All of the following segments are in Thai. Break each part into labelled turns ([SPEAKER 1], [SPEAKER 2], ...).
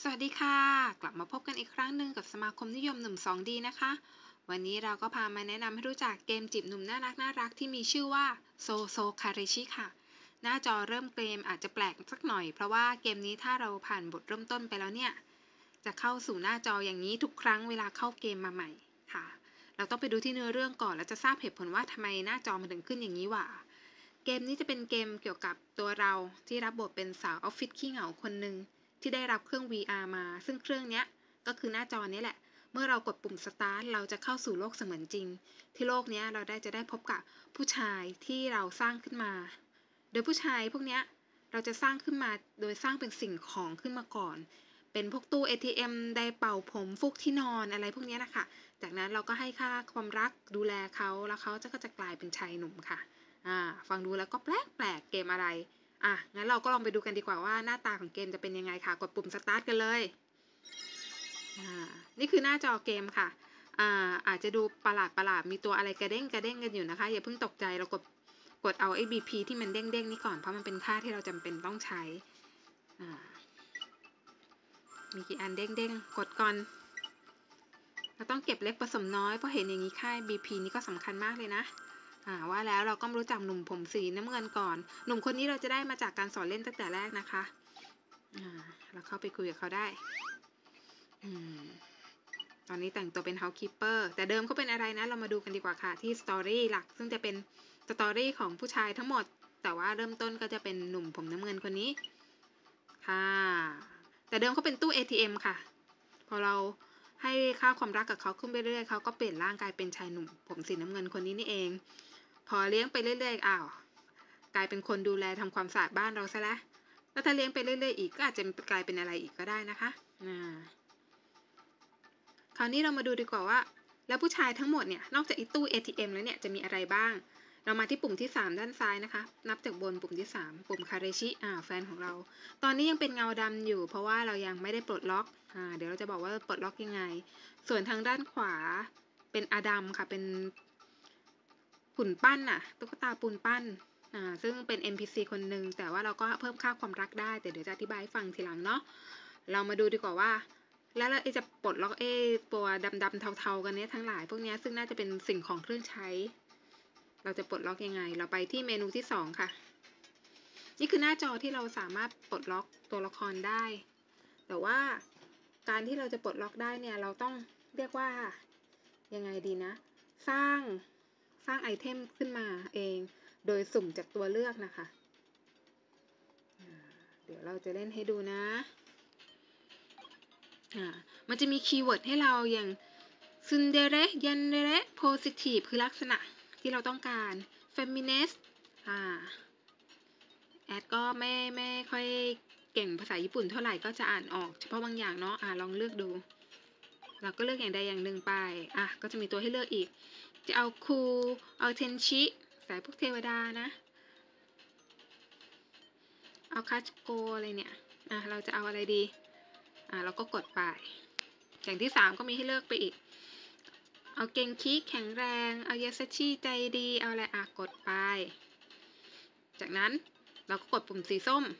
[SPEAKER 1] สวัสดีค่ะกลับมาพบกันอีกครั้งหนึ่งกับสมาคมนิยมหนุ่ม 2D นะคะวันนี้เราก็พามาแนะนำให้รู้จักเกมจีบหนุ่มน่ารักที่มีชื่อว่าโซโซคาเรชิค่ะหน้าจอเริ่มเกมอาจจะแปลกสักหน่อยเพราะว่าเกมนี้ถ้าเราผ่านบทเริ่มต้นไปแล้วเนี่ยจะเข้าสู่หน้าจออย่างนี้ทุกครั้งเวลาเข้าเกมมาใหม่ค่ะเราต้องไปดูที่เนื้อเรื่องก่อนแล้วจะทราบเหตุผลว่าทำไมหน้าจอมันถึงขึ้นอย่างนี้วะเกมนี้จะเป็นเกมเกี่ยวกับตัวเราที่รับบทเป็นสาวออฟฟิศขี้เหงาคนหนึ่ง ที่ได้รับเครื่อง VR มา ซึ่งเครื่องนี้ก็คือหน้าจอนี้แหละ เมื่อเรากดปุ่ม Start เราจะเข้าสู่โลกเสมือนจริง ที่โลกนี้เราจะได้พบกับผู้ชายที่เราสร้างขึ้นมา โดยผู้ชายพวกนี้เราจะสร้างขึ้นมาโดยสร้างเป็นสิ่งของขึ้นมาก่อน เป็นพวกตู้ ATM ไดร์เป่าผมฟุกที่นอนอะไรพวกนี้นะคะ จากนั้นเราก็ให้ค่าความรักดูแลเขาแล้วเขาก็จะกลายเป็นชายหนุ่มค่ะฟังดูแล้วก็แปลกเกมอะไร งั้นเราก็ลองไปดูกันดีกว่าว่าหน้าตาของเกมจะเป็นยังไงค่ะ กดปุ่ม Start กันเลยนี่คือหน้าจอเกมค่ะอาจจะดูประหลาดมีตัวอะไรกระเด้งกันอยู่นะคะอย่าเพิ่งตกใจเรากดเอาไอ้ BP ที่มันเด้งนี่ก่อนเพราะมันเป็นค่าที่เราจำเป็นต้องใช้มีกี่อันเด้งกดก่อนเราต้องเก็บเล็กผสมน้อยเพราะเห็นอย่างนี้ค่า BP นี่ก็สำคัญมากเลยนะว่าแล้วเราก็รู้จักหนุ่มผมสีน้ำเงินก่อนหนุ่มคนนี้เราจะได้มาจากการสอนเล่นตั้งแต่แรกนะคะเราเข้าไปคุยกับเขาได้ตอนนี้แต่งตัวเป็น housekeeper แต่เดิมเขาเป็นอะไรนะเรามาดูกันดีกว่าค่ะที่สตอรี่หลักซึ่งจะเป็นสตอรี่ของผู้ชายทั้งหมดแต่ว่าเริ่มต้นก็จะเป็นหนุ่มผมน้ำเงินคนนี้ค่ะแต่เดิมเขาเป็นตู้ ATM ค่ะพอเราให้ค่าความรักกับเขาขึ้นไปเรื่อยๆเขาก็เปลี่ยนร่างกายเป็นชายหนุ่มผมสีน้ำเงินคนนี้นี่เองพอเลี้ยงไปเรื่อยๆกลายเป็นคนดูแลทำความสะอาดบ้านเราซะแล้วถ้าเลี้ยงไปเรื่อยๆอีกก็อาจจะกลายเป็นอะไรอีกก็ได้นะคะคราวนี้เรามาดูดีกว่าว่าแล้วผู้ชายทั้งหมดเนี่ยนอกจากอีตู้ ATM แล้วเนี่ยจะมีอะไรบ้างเรามาที่ปุ่มที่3ด้านซ้ายนะคะนับจากบนปุ่มที่3ปุ่มคาเรชิแฟนของเราตอนนี้ยังเป็นเงาดำอยู่เพราะว่าเรายังไม่ได้ปลดล็อกเดี๋ยวเราจะบอกว่าปลดล็อกยังไงส่วนทางด้านขวาเป็นอดัมค่ะเป็นหุ่นปั้นตุ๊กตาปูนปั้นซึ่งเป็น NPC คนหนึ่งแต่ว่าเราก็เพิ่มค่าความรักได้แต่เดี๋ยวจะอธิบายให้ฟังทีหลังเนาะเรามาดูดีกว่าว่าแล้วจะปลดล็อกตัวดำเทาๆกันเนี้ยทั้งหลายพวกนี้ซึ่งน่าจะเป็นสิ่งของเครื่องใช้เราจะปลดล็อกยังไงเราไปที่เมนูที่2ค่ะนี่คือหน้าจอที่เราสามารถปลดล็อกตัวละครได้แต่ว่าการที่เราจะปลดล็อกได้เนี่ยเราต้องเรียกว่ายังไงดีนะสร้างไอเทมขึ้นมาเองโดยสุ่มจากตัวเลือกนะคะเดี๋ยวเราจะเล่นให้ดูนะมันจะมีคีย์เวิร์ดให้เราอย่างซุนเดเรยันเดเรโพซิทีฟคือลักษณะที่เราต้องการเฟมินิสต์แอดก็ไม่ค่อยเก่งภาษาญี่ปุ่นเท่าไหร่ก็จะอ่านออกเฉพาะบางอย่างเนาะลองเลือกดูเราก็เลือกอย่างใดอย่างหนึ่งไปก็จะมีตัวให้เลือกอีกจะเอาคูเอาเทนชิสายพวกเทวดานะเอาคาชโกอะไรเนี่ยเราจะเอาอะไรดีเราก็กดไปอย่างที่3ก็มีให้เลือกไปอีกเอาเก่งคิแข็งแรงเอายาซาชิใจดีเอาอะไรกดไปจากนั้นเราก็กดปุ่มสีส้ม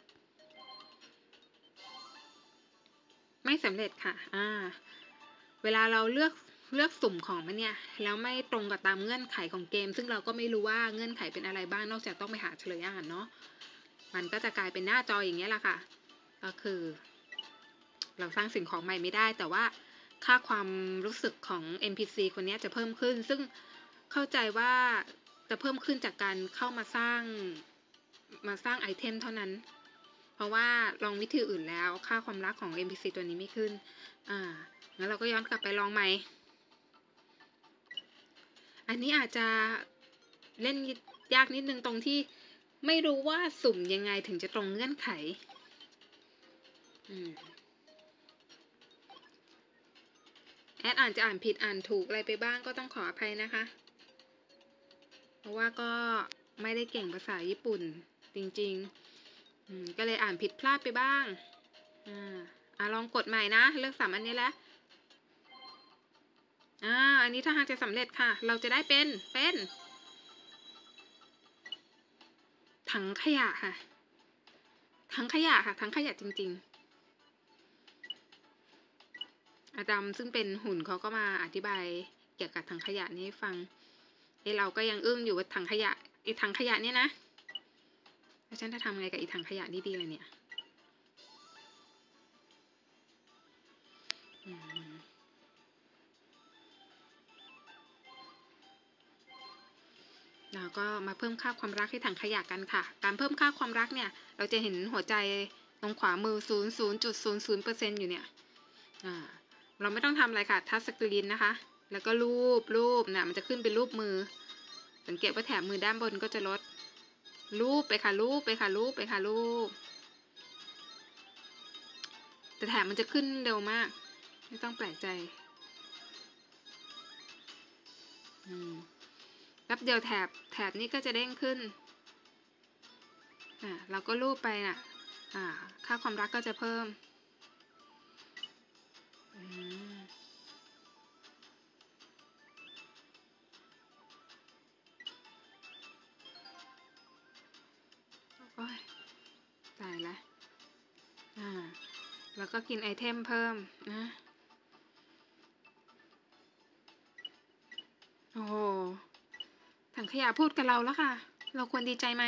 [SPEAKER 1] ไม่สำเร็จค่ะเวลาเราเลือกสุ่มของมันเนี่ยแล้วไม่ตรงกับตามเงื่อนไขของเกมซึ่งเราก็ไม่รู้ว่าเงื่อนไขเป็นอะไรบ้างนอกจากต้องไปหาเฉลยเนาะมันก็จะกลายเป็นหน้าจออย่างนี้แหละค่ะก็คือเราสร้างสิ่งของใหม่ไม่ได้แต่ว่าค่าความรู้สึกของ NPC คนนี้จะเพิ่มขึ้นซึ่งเข้าใจว่าจะเพิ่มขึ้นจากการเข้ามาสร้างไอเทมเท่านั้นเพราะว่าลองวิธีอื่นแล้วค่าความรักของ NPC ตัวนี้ไม่ขึ้นงั้นเราก็ย้อนกลับไปลองใหม่อันนี้อาจจะเล่นยากนิดนึงตรงที่ไม่รู้ว่าสุ่มยังไงถึงจะตรงเงื่อนไขแอดจะอ่านผิดอ่านถูกอะไรไปบ้างก็ต้องขออภัยนะคะเพราะว่าก็ไม่ได้เก่งภาษาญี่ปุ่นจริงๆก็เลยอ่านผิดพลาดไปบ้างลองกดใหม่นะเลือก3อันนี้แล้วอันนี้ถ้าหากจะสำเร็จค่ะเราจะได้เป็นถังขยะค่ะถังขยะจริงอดัมซึ่งเป็นหุ่นเขาก็มาอธิบายเกี่ยวกับถังขยะนี้ให้ฟังเราก็ยังอึ้งอยู่ว่าถังขยะถังขยะเนี่ยนะแล้วฉันจะทำไงกับถังขยะนี่ดีเลยเนี่ยเราก็มาเพิ่มค่าความรักให้ถังขยะกันค่ะการเพิ่มค่าความรักเนี่ยเราจะเห็นหัวใจตรงขวามือ 0.00% อยู่เนี่ยเราไม่ต้องทำอะไรค่ะทัชสกรีนนะคะแล้วก็รูปนะมันจะขึ้นเป็นรูปมือสังเกตว่าแถบมือด้านบนก็จะลดรูปไปค่ะรูปแต่แถบมันจะขึ้นเร็วมากไม่ต้องแปลกใจแป๊บเดียวแถบนี้ก็จะเด้งขึ้นเราก็รูปไปน่ะค่าความรักก็จะเพิ่มโอ้ยตายละแล้วก็กินไอเทมเพิ่มนะโอ้โหถังขยะพูดกับเราแล้วค่ะเราควรดีใจไหม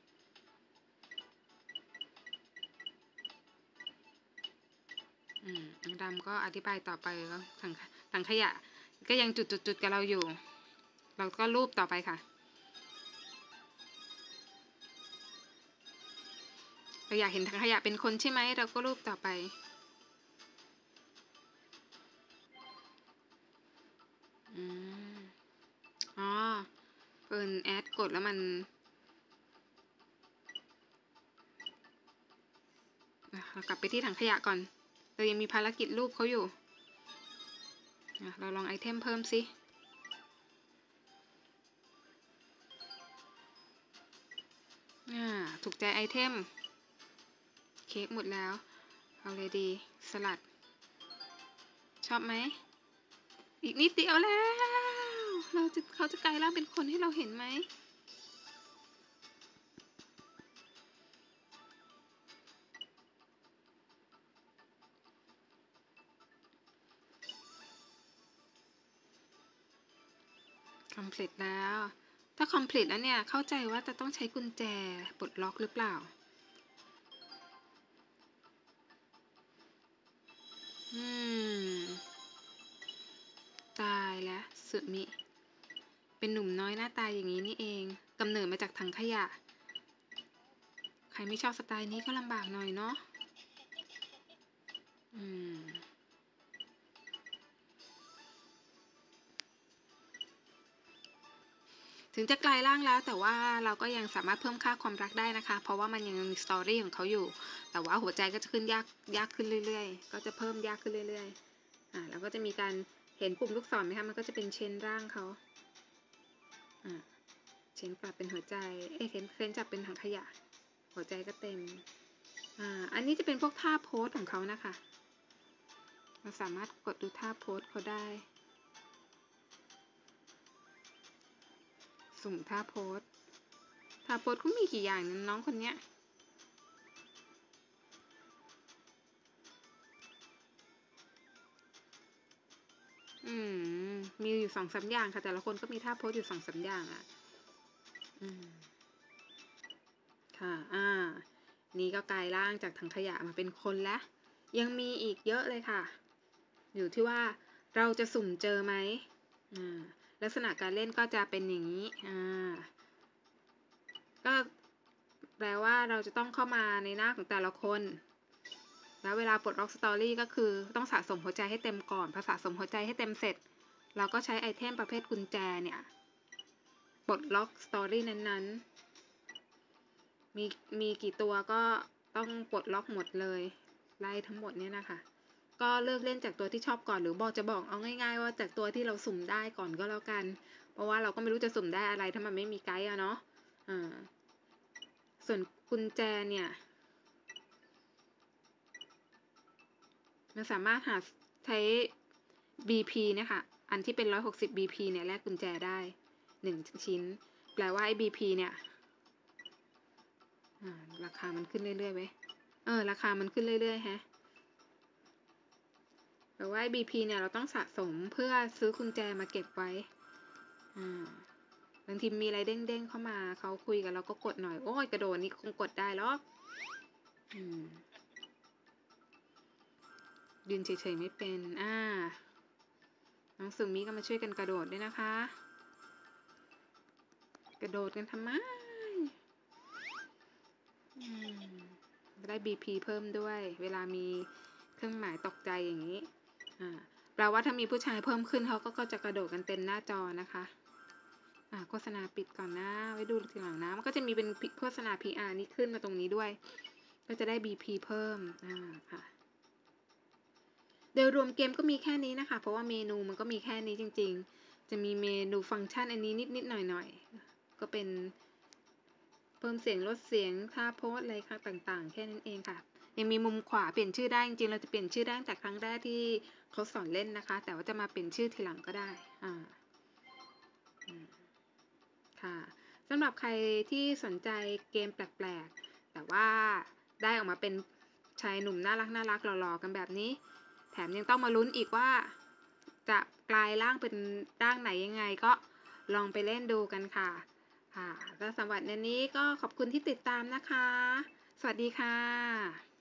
[SPEAKER 1] ดำก็อธิบายต่อไปก็ถังขยะก็ยังจุดกับเราอยู่เราก็รูปต่อไปค่ะเราอยากเห็นถังขยะเป็นคนใช่ไหมเราก็รูปต่อไปเปิดแอดกดแล้วมันเรากลับไปที่ถังขยะก่อนเรายังมีภารกิจรูปเขาอยู่เราลองไอเทมเพิ่มสิถูกใจไอเทมเค้กหมดแล้วเอาเลยดีสลัดชอบไหมอีกนิดเดียวแล้วเขาจะกลายร่างเป็นคนให้เราเห็นไหมcomplete แล้วถ้า complete แล้วเนี่ยเข้าใจว่าจะต้องใช้กุญแจปลดล็อกหรือเปล่าตายแล้วสุมิเป็นหนุ่มน้อยหน้าตาอย่างนี้นี่เองกำเนิดมาจากถังขยะใครไม่ชอบสไตล์นี้ก็ลำบากหน่อยเนาะถึงจะกลายร่างแล้วแต่ว่าเราก็ยังสามารถเพิ่มค่าความรักได้นะคะเพราะว่ามันยังมีสตอรี่ของเขาอยู่แต่ว่าหัวใจก็จะขึ้นยากขึ้นเรื่อยๆก็จะเพิ่มยากขึ้นเรื่อยๆแล้วก็จะมีการเห็นปุ่มลูกศรไหมคะมันก็จะเป็นเชนร่างเขาเชนกลับเป็นหัวใจเชนจับเป็นถังขยะหัวใจก็เต็มอันนี้จะเป็นพวกท่าโพสของเขานะคะเราสามารถกดดูท่าโพสเขาได้สุ่มท่าโพสเขามีกี่อย่างน้องคนเนี้ยมีอยู่2-3อย่างค่ะแต่ละคนก็มีท่าโพสอยู่2-3อย่างค่ะนี่ก็กลายร่างจากถังขยะมาเป็นคนแล้วยังมีอีกเยอะเลยค่ะอยู่ที่ว่าเราจะสุ่มเจอไหมลักษณะการเล่นก็จะเป็นอย่างนี้ก็แปลว่าเราจะต้องเข้ามาในหน้าของแต่ละคนแล้วเวลาปลดล็อกสตอรี่ก็คือต้องสะสมหัวใจให้เต็มก่อนพอสะสมหัวใจให้เต็มเสร็จเราก็ใช้ไอเทมประเภทกุญแจเนี่ยปลดล็อกสตอรี่นั้นๆมีกี่ตัวก็ต้องปลดล็อกหมดเลยไล่ทั้งหมดเนี่ยนะคะก็เลิกเล่นจากตัวที่ชอบก่อนหรือจะบอกเอาง่ายๆว่าจากตัวที่เราสุ่มได้ก่อนก็แล้วกันเพราะว่าเราก็ไม่รู้จะสุ่มได้อะไรถ้ามันไม่มีไกด์เนาะส่วนกุญแจเนี่ยมันสามารถหาใช้ BP นะคะอันที่เป็น160 BP เนี่ยแลกกุญแจได้1ชิ้นแปลว่าไอ้ BP เนี่ยราคามันขึ้นเรื่อยๆไหมราคามันขึ้นเรื่อยๆฮะแต่ว่า BP เนี่ยเราต้องสะสมเพื่อซื้อกุญแจมาเก็บไว้บางทีมีอะไรเด้งๆเข้ามาเขาคุยกับเราก็กดหน่อยโอ้ยกระโดดนี่คงกดได้หรอกยืนเฉยๆไม่เป็นน้องสุมิก็มาช่วยกันกระโดดด้วยนะคะกระโดดกันทำไมได้ BP เพิ่มด้วยเวลามีเครื่องหมายตกใจอย่างนี้แปลว่าถ้ามีผู้ชายเพิ่มขึ้นเขาก็จะกระโดดกันเต็มหน้าจอนะคะโฆษณาปิดก่อนนะไว้ดูทีหลังนะมันก็จะมีเป็นโฆษณา PR นี่ขึ้นมาตรงนี้ด้วยก็จะได้ BP เพิ่มค่ะโดยรวมเกมก็มีแค่นี้นะคะเพราะว่าเมนูมันก็มีแค่นี้จริงๆจะมีเมนูฟังก์ชันอันนี้นิดๆหน่อยๆก็เป็นเพิ่มเสียงลดเสียงท่าโพสอะไรค่ะต่างๆแค่นั้นเองค่ะยังมีมุมขวาเปลี่ยนชื่อได้จริงๆเราจะเปลี่ยนชื่อได้จากครั้งแรกที่เขาสอนเล่นนะคะแต่ว่าจะมาเปลี่ยนชื่อทีหลังก็ได้ค่ะสำหรับใครที่สนใจเกมแปลกๆแต่ว่าได้ออกมาเป็นชายหนุ่มน่ารักหล่อๆกันแบบนี้แถมยังต้องมาลุ้นอีกว่าจะกลายร่างเป็นร่างไหนยังไงก็ลองไปเล่นดูกันค่ะแล้วสำหรับในนี้ก็ขอบคุณที่ติดตามนะคะสวัสดีค่ะ